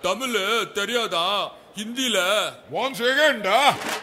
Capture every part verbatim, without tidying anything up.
தமிழ் தெரியாதா? ஹிந்தில ஒன் செகண்டா.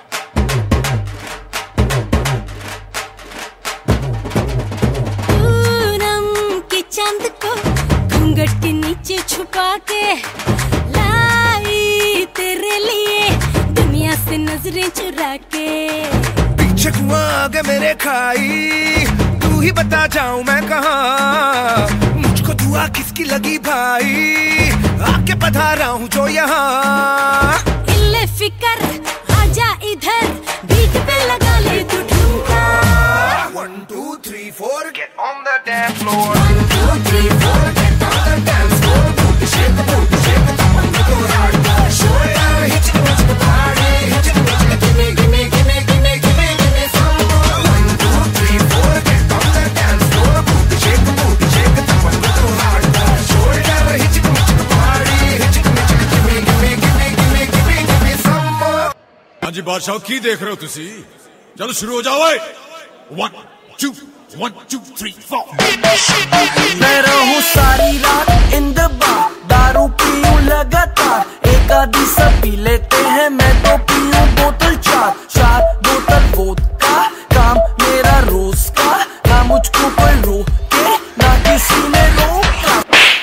पूनम के चांद को घूंघट के नीचे छुपा के लाई तेरे लिए दुनिया से नजरें चुरा के। पीछे कुआं आगे मेरे खाई, तू ही बता जाऊं मैं कहाँ, मुझको दुआ किसकी लगी भाई, आके पधारा हूँ जो यहाँ। इल्ले फिकर आजा इधर, बीट पे लगा ले तू ठुमका। One two three four get on the dance floor. One two three four get on the dance floor. Booty shake, booty shake, come on, go hard, show it out, hit it, hit the party, hit it, hit it, gimme, gimme, gimme, gimme, gimme, gimme some more. One two three four get on the dance floor. Booty shake, booty shake, come on, go hard, show it out, hit it, hit the party, hit it, hit it, gimme, gimme, gimme, gimme, gimme, gimme some more. हाँ जी बादशाह की देख रहे हो तुसी? चलो शुरू हो जाओ भाई. One two one two three four. मैं रहूं सारी रात इन द बार, दारू पीऊं लगातार, एक आधी सब पी लेते हैं, मैं तो पीऊं बोतल चार चार बोतल वोदका, काम मेरा रोज का, ना मुझको कोई रोके ना किसी ने रोका।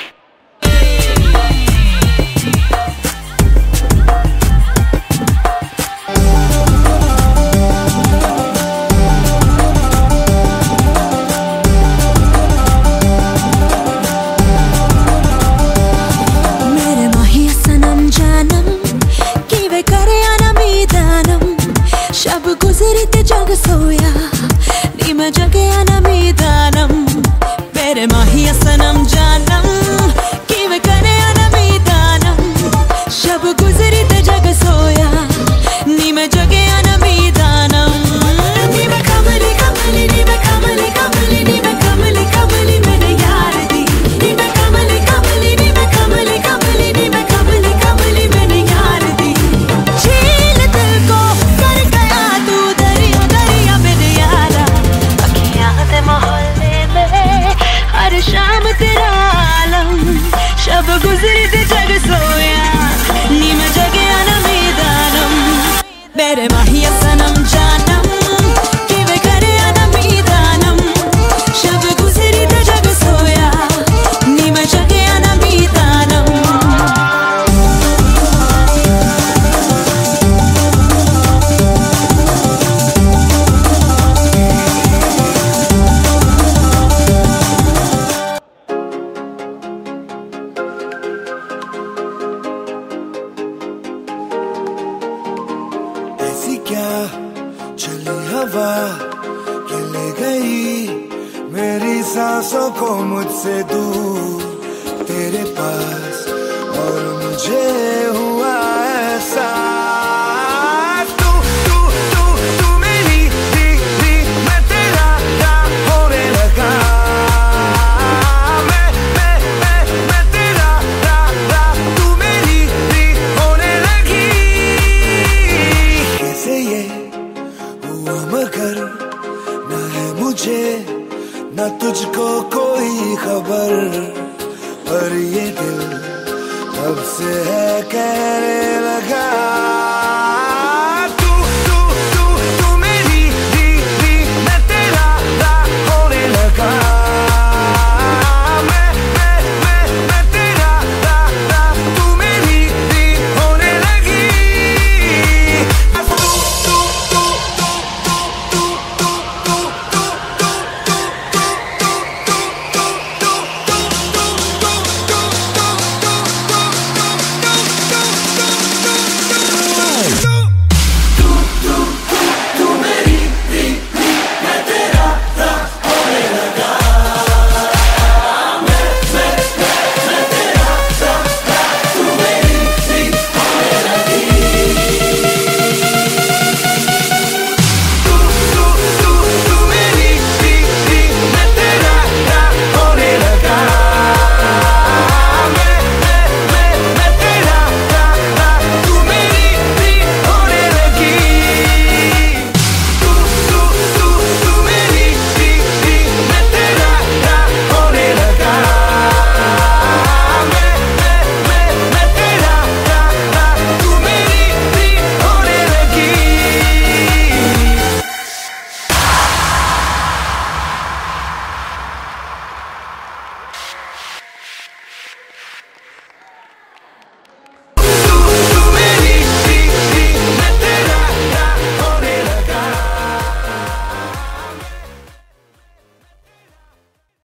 जग सोया नी मैं जगे आना मीदानम, मेरे माहिया सनम जानम कि वे करे आना मीदानम, शब गुजरी ते जग सोया नी मैं जगे आना मीदानम। नी मैं कमली कमली नी मैं कमली कमली नी मैं कमली कमली मैंने यार दी, नी मैं कमली कमली नी मैं कमली कमली नी मैं कमली कमली मैंने यार दी। झील दिल को कर गया तू मोहल्ले में हर शाम तेरा आलम, शब गुजरी ते जग सोया नी मैं जगे आना मीदानम, मेरे माहिया सनम जानम कि वे करे आना मीदानम, शब गुजरी ते जग सोया नी मैं जगे आना मीदानम। क्या चली हवा के ले गई मेरी सांसों को मुझसे दूर तेरे पास, और मुझे